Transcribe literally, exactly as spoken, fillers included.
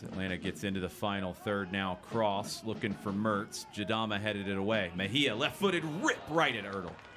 As Atlanta gets into the final third now. Cross looking for Mertz. Jadama headed it away. Mejia left-footed rip right at Oettl.